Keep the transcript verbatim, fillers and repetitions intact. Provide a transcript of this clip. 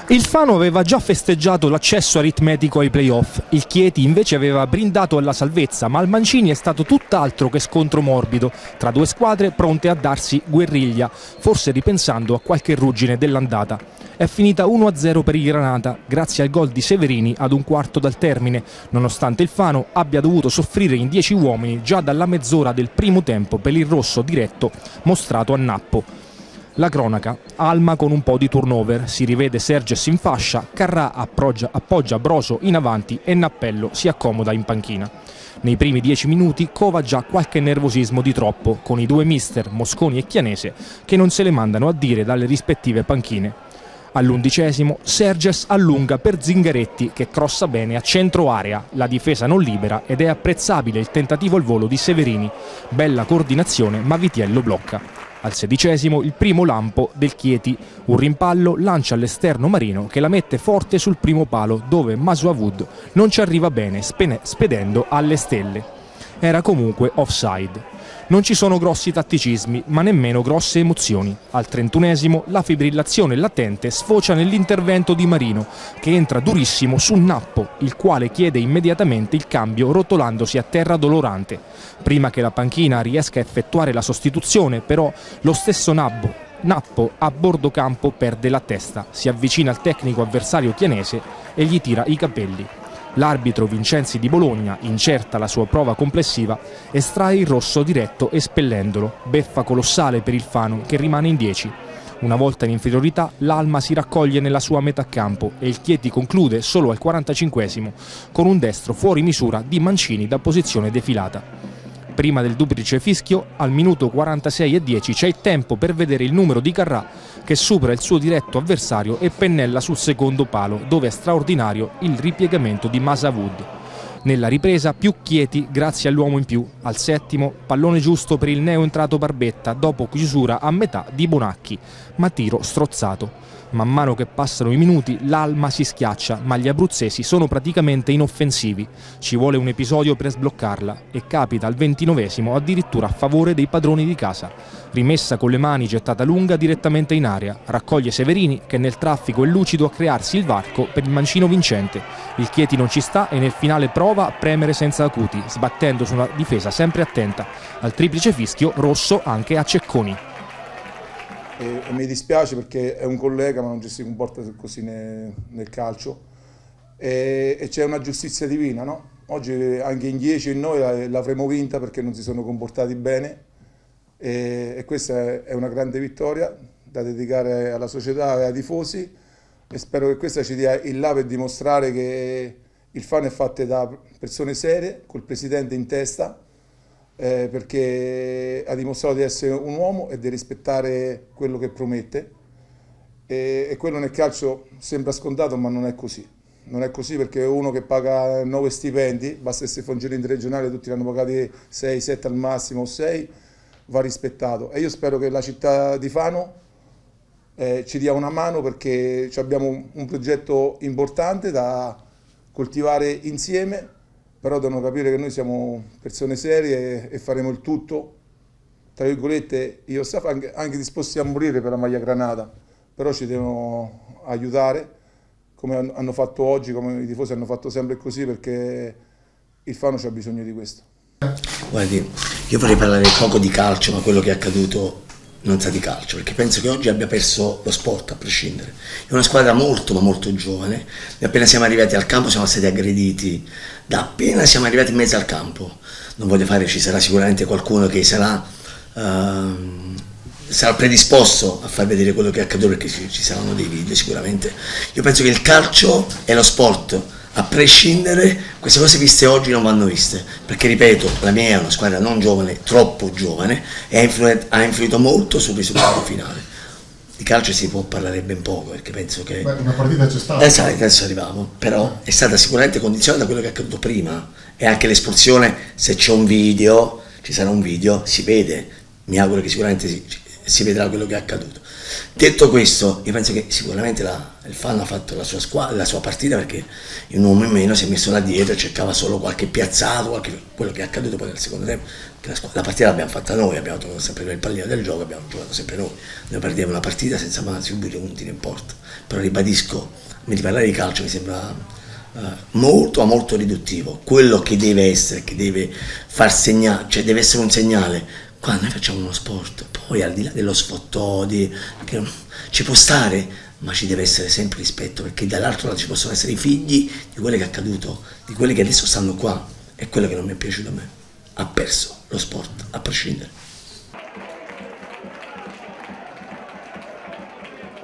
Il Fano aveva già festeggiato l'accesso aritmetico ai play-off, il Chieti invece aveva brindato alla salvezza, ma al Mancini è stato tutt'altro che scontro morbido, tra due squadre pronte a darsi guerriglia, forse ripensando a qualche ruggine dell'andata. È finita uno a zero per il Granata, grazie al gol di Severini ad un quarto dal termine, nonostante il Fano abbia dovuto soffrire in dieci uomini già dalla mezz'ora del primo tempo per il rosso diretto mostrato a Nappo. La cronaca: Alma con un po' di turnover, si rivede Serges in fascia, Carrà appoggia, appoggia Broso in avanti e Nappello si accomoda in panchina. Nei primi dieci minuti cova già qualche nervosismo di troppo, con i due mister Mosconi e Chianese che non se le mandano a dire dalle rispettive panchine. All'undicesimo Serges allunga per Zingaretti che crossa bene a centro area, la difesa non libera ed è apprezzabile il tentativo al volo di Severini, bella coordinazione ma Vitiello blocca. Al sedicesimo il primo lampo del Chieti, un rimpallo lancia all'esterno Marino che la mette forte sul primo palo dove Masuavud non ci arriva bene spedendo alle stelle. Era comunque offside. Non ci sono grossi tatticismi ma nemmeno grosse emozioni. Al trentunesimo la fibrillazione latente sfocia nell'intervento di Marino che entra durissimo su Nappo, il quale chiede immediatamente il cambio rotolandosi a terra dolorante. Prima che la panchina riesca a effettuare la sostituzione però lo stesso Nappo, Nappo a bordo campo perde la testa, si avvicina al tecnico avversario chianese e gli tira i capelli. L'arbitro Vincenzi di Bologna, incerta la sua prova complessiva, estrae il rosso diretto espellendolo, beffa colossale per il Fano che rimane in dieci. Una volta in inferiorità l'Alma si raccoglie nella sua metà campo e il Chieti conclude solo al quarantacinquesimo con un destro fuori misura di Mancini da posizione defilata. Prima del duplice fischio, al minuto quarantasei e dieci c'è il tempo per vedere il numero di Carrà che supera il suo diretto avversario e pennella sul secondo palo, dove è straordinario il ripiegamento di Masuavud. Nella ripresa più Chieti grazie all'uomo in più. Al settimo, pallone giusto per il neo entrato Barbetta dopo chiusura a metà di Bonacchi, ma tiro strozzato. Man mano che passano i minuti l'Alma si schiaccia, ma gli abruzzesi sono praticamente inoffensivi. Ci vuole un episodio per sbloccarla e capita al ventinovesimo addirittura a favore dei padroni di casa. Rimessa con le mani gettata lunga direttamente in aria, raccoglie Severini che nel traffico è lucido a crearsi il varco per il mancino vincente. Il Chieti non ci sta e nel finale prova a premere senza acuti, sbattendo su una difesa sempre attenta. Al triplice fischio rosso anche a Cecconi. E, e mi dispiace perché è un collega ma non ci si comporta così nel, nel calcio e, e c'è una giustizia divina, no? Oggi anche in dieci noi l'avremmo vinta perché non si sono comportati bene e, e questa è una grande vittoria da dedicare alla società e ai tifosi e spero che questa ci dia il là per dimostrare che il Fano è fatto da persone serie col presidente in testa. Eh, perché ha dimostrato di essere un uomo e di rispettare quello che promette e, e quello nel calcio sembra scontato ma non è così, non è così perché uno che paga nove stipendi, basta che si fa un giro interregionale, tutti l'hanno pagati sei, sette al massimo o sei, va rispettato e io spero che la città di Fano eh, ci dia una mano perché abbiamo un, un progetto importante da coltivare insieme. Però devono capire che noi siamo persone serie e faremo il tutto, tra virgolette, io sto anche, anche disposti a morire per la maglia Granata, però ci devono aiutare, come hanno fatto oggi, come i tifosi hanno fatto sempre così, perché il Fano c'ha bisogno di questo. Guardi, io vorrei parlare poco di calcio, ma quello che è accaduto non sa di calcio, perché penso che oggi abbia perso lo sport a prescindere. È una squadra molto ma molto giovane e appena siamo arrivati al campo siamo stati aggrediti, da appena siamo arrivati in mezzo al campo. Non voglio fare, ci sarà sicuramente qualcuno che sarà, uh, sarà predisposto a far vedere quello che è accaduto perché ci, ci saranno dei video sicuramente. Io penso che il calcio è lo sport, a prescindere, queste cose viste oggi non vanno viste, perché ripeto, la mia è una squadra non giovane, troppo giovane, e ha influito, ha influito molto sul risultato finale. Di calcio si può parlare ben poco, perché penso che... Beh, una partita c'è stata. Esatto, adesso arrivavo, però è stata sicuramente condizionata da quello che è accaduto prima, e anche l'espulsione, se c'è un video, ci sarà un video, si vede, mi auguro che sicuramente si, e si vedrà quello che è accaduto. Detto questo, io penso che sicuramente la, il Fano ha fatto la sua, squadra, la sua partita, perché un uomo in meno si è messo là dietro, cercava solo qualche piazzato, qualche, quello che è accaduto poi nel secondo tempo, che la, la partita l'abbiamo fatta noi, abbiamo trovato sempre il pallino del gioco, abbiamo giocato sempre noi, noi perdiamo una partita senza mai subire un tiro in porta, però ribadisco, di parlare di calcio mi sembra Uh, molto ma molto riduttivo. Quello che deve essere, che deve far segnale, cioè deve essere un segnale, quando noi facciamo uno sport, poi al di là dello sfottò di, che ci può stare, ma ci deve essere sempre rispetto, perché dall'altro lato ci possono essere i figli di quello che è accaduto, di quelli che adesso stanno qua, e quello che non mi è piaciuto a me, ha perso lo sport a prescindere.